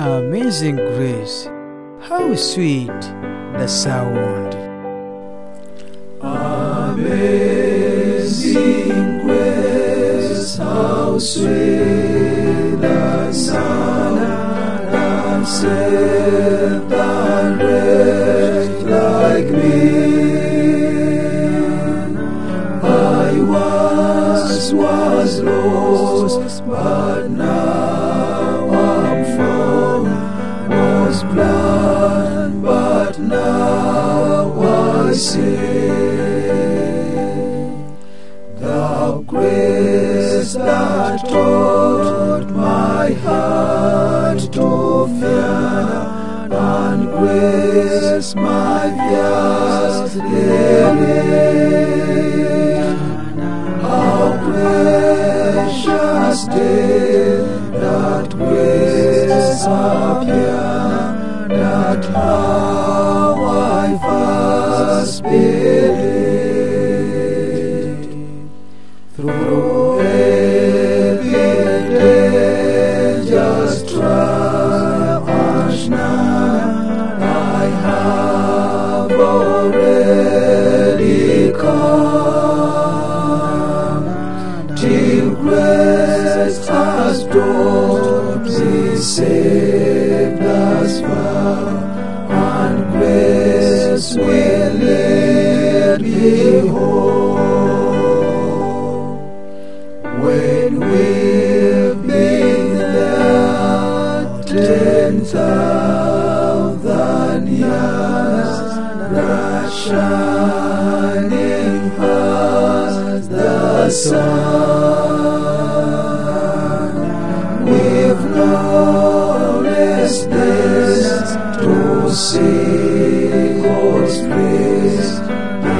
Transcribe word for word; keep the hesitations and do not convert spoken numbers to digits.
Amazing grace, how sweet the sound. Amazing grace, how sweet the sound that saved a wretch like me. I once was lost, but now I'm found. Was blind, but now I see. The grace that taught my heart to fear, and grace my fears relieved. How precious did that grace appear, that how I first believed. Through heavy dangers, trials none, I have already come, till grace has brought me safe thus far, and grace will lead me home. When we've been there ten thousand years, bright shining as the sun, we've no less days to sing God's praise